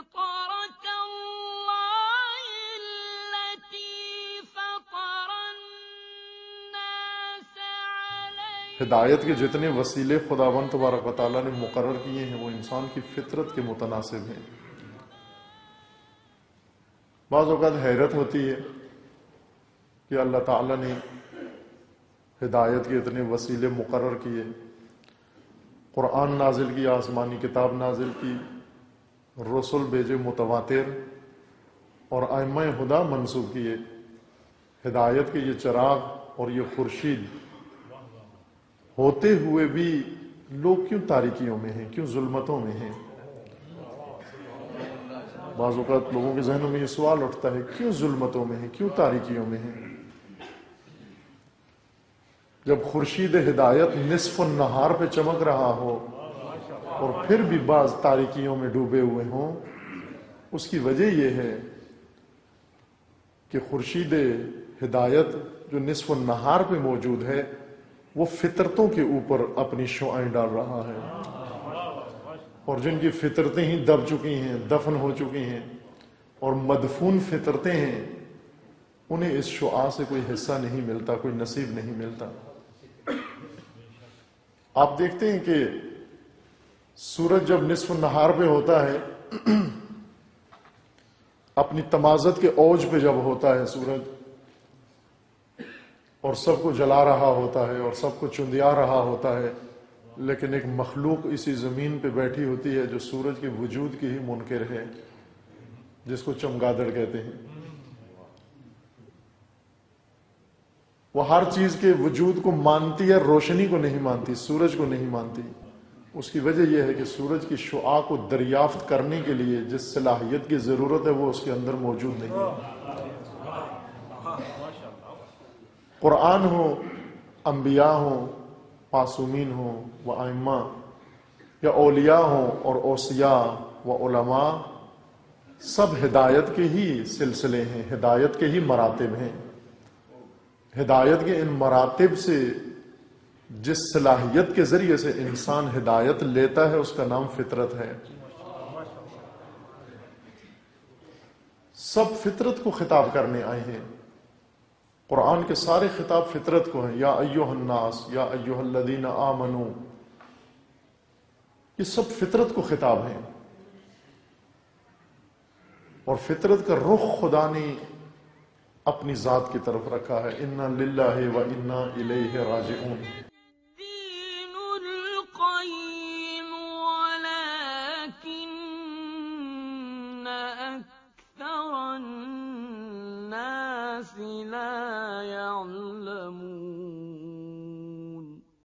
فطرة الله التي فطر الناس عليها۔ ہدایت کے جتنے وسیلے خداوند تبارک و تعالیٰ نے مقرر کیے ہیں وہ انسان کی فطرت کے متناسب ہیں۔ بعض اوقات حیرت ہوتی ہے کہ اللہ تعالیٰ نے ہدایت کے اتنے وسیلے مقرر کیے، قرآن نازل کی، آسمانی کتاب نازل کی، رسول بھیجے متواتر، اور ائمہ ہدی منصوب کیے۔ ہدایت کے یہ چراغ اور یہ خورشید ہوتے ہوئے بھی لوگ کیوں تاریکیوں میں ہیں، کیوں ظلمتوں میں ہیں؟ بعض اوقات لوگوں کے ذہنوں میں یہ سوال اٹھتا ہے، کیوں ظلمتوں میں ہیں، کیوں تاریکیوں میں ہیں؟ جب خورشید ہدایت نصف النہار پہ چمک رہا ہو اور پھر بھی بعض تاریکیوں میں ڈوبے ہوئے ہوں، اس کی وجہ یہ ہے کہ خورشید ہدایت جو نصف النہار پہ موجود ہے وہ فطرتوں کے اوپر اپنی شعاعیں ڈال رہا ہے، اور جن کی فطرتیں ہی دب چکی ہیں، دفن ہو چکی ہیں اور مدفون فطرتیں ہیں، انہیں اس شعاع سے کوئی حصہ نہیں ملتا، کوئی نصیب نہیں ملتا۔ آپ دیکھتے ہیں کہ سورج جب نصف النہار پہ ہوتا ہے، اپنی تمازت کے اوج پہ جب ہوتا ہے سورج، اور سب کو جلا رہا ہوتا ہے اور سب کو چندیا رہا ہوتا ہے، لیکن ایک مخلوق اسی زمین پہ بیٹھی ہوتی ہے جو سورج کے وجود کی ہی منکر ہے، جس کو چمگادڑ کہتے ہیں۔ وہ ہر چیز کے وجود کو مانتی ہے، روشنی کو نہیں مانتی، سورج کو نہیں مانتی۔ اس کی وجہ یہ ہے کہ سورج کی شعاع کو دریافت کرنے کے لیے جس صلاحیت کی ضرورت ہے وہ اس کے اندر موجود نہیں ہے۔ قرآن ہو، انبیاء ہوں، معصومین ہوں و ائمہ، یا اولیاء ہوں اور اوصیاء و علماء، سب ہدایت کے ہی سلسلے ہیں، ہدایت کے ہی مراتب ہیں۔ ہدایت کے ان مراتب سے جس صلاحیت کے ذریعے سے انسان ہدایت لیتا ہے اس کا نام فطرت ہے۔ سب فطرت کو خطاب کرنے آئے ہیں، قرآن کے سارے خطاب فطرت کو ہیں، یا ایھا الناس، یا ایھا الذین آمنو، یہ سب فطرت کو خطاب ہیں، اور فطرت کا رخ خدا نے اپنی ذات کی طرف رکھا ہے، انا للہ و انا الیہ راجعون۔ الدين القيم ولكن أكثر الناس لا يعلمون۔